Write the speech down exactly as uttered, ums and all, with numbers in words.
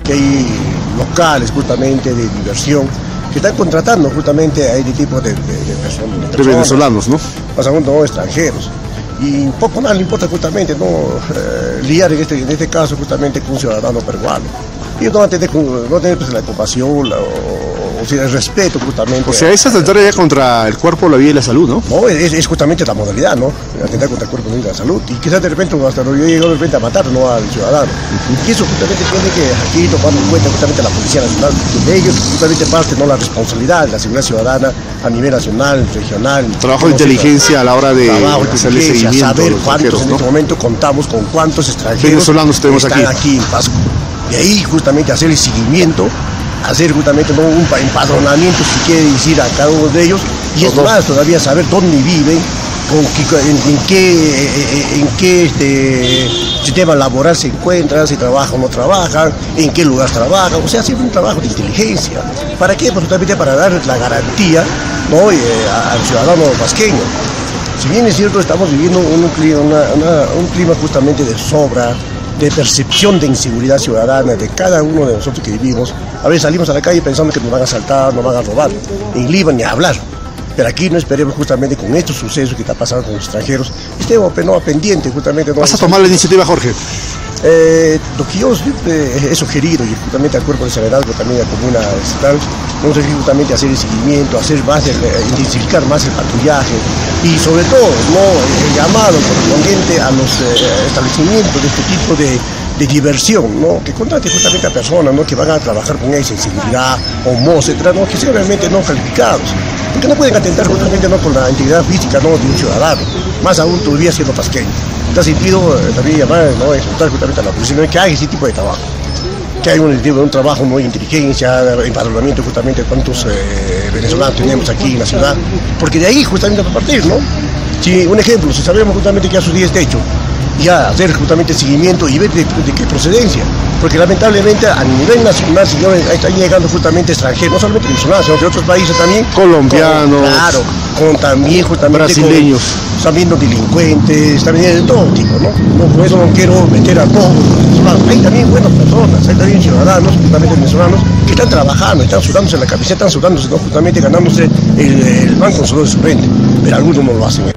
que hay locales justamente de diversión que están contratando justamente a este tipo de, de, de personas. De venezolanos, ¿no? Más aún no extranjeros. Y poco más le importa justamente no eh, liar en este, en este caso justamente con un ciudadano peruano. Y no tener, no tener pues, la compasión la, o, o sea, el respeto justamente. O sea, esa atentar ya contra el cuerpo, la vida y la salud, ¿no? No, es, es justamente la modalidad, ¿no? Atentar contra el cuerpo, la vida y la salud. Y quizás de repente hasta yo llego de repente a matar, ¿no? Al ciudadano. Uh-huh. Y eso justamente tiene que aquí tomar en cuenta justamente la Policía Nacional. De ellos justamente parte, ¿no? La responsabilidad de la seguridad ciudadana a nivel nacional, regional. Trabajo de inteligencia a la hora de hacerle seguimiento. Saber cuántos en este momento contamos con cuántos extranjeros venezolanos tenemos están aquí. aquí en Pasco. De ahí justamente hacer el seguimiento, hacer justamente ¿no? un empadronamiento, si quiere decir, a cada uno de ellos, y es más, todavía saber dónde viven, con qué, en, en qué, en qué este, sistema laboral se encuentran, si trabajan o no trabajan, en qué lugar trabajan, o sea, hacer un trabajo de inteligencia. ¿Para qué? Pues justamente para dar la garantía, ¿no? eh, al ciudadano vasqueño. Si bien es cierto, estamos viviendo un clima, una, una, un clima justamente de sobra, de percepción de inseguridad ciudadana de cada uno de nosotros que vivimos. A veces salimos a la calle pensando que nos van a asaltar, nos van a robar. En Lima ni a hablar. Pero aquí no esperemos justamente con estos sucesos que está pasando con los extranjeros. Estemos no, pendientes justamente. ¿no? ¿Vas a tomar la iniciativa, Jorge? Eh, lo que yo siempre he sugerido, y justamente al cuerpo de Serenazgo, también a la comuna estatal, vamos a justamente hacer el seguimiento, hacer más, el, intensificar más el patrullaje y sobre todo no el llamado correspondiente a los eh, establecimientos de este tipo de, de diversión, ¿no? Que contrate justamente a personas, ¿no? Que van a trabajar con ella, sensibilidad, homosexual, ¿no? Que sean realmente no calificados, porque no pueden atentar justamente no con la integridad física, ¿no? de un ciudadano, más aún todavía siendo pasqueño. En este sentido, eh, también llamar, ¿no? exhortar justamente a la policía que haga ese tipo de trabajo, que hay un, un trabajo ¿no? de inteligencia, empadronamiento justamente de cuántos eh, venezolanos tenemos aquí en la ciudad, porque de ahí justamente va a partir, ¿no? Si, un ejemplo, si sabemos justamente que a sus días de hecho, ya hacer justamente seguimiento y ver de, de qué procedencia, porque lamentablemente a nivel nacional, señores, están llegando justamente extranjeros, no solamente venezolanos, sino de otros países también, colombianos, con, claro, con también justamente brasileños, con, también los delincuentes, también de todo tipo, ¿no? No, por eso no quiero meter a todos los venezolanos, hay también buenas personas, hay también ciudadanos, justamente venezolanos, que están trabajando, están sudándose la camiseta, están sudándose, ¿no? justamente ganándose el, el pan con sudor de su frente, pero algunos no lo hacen.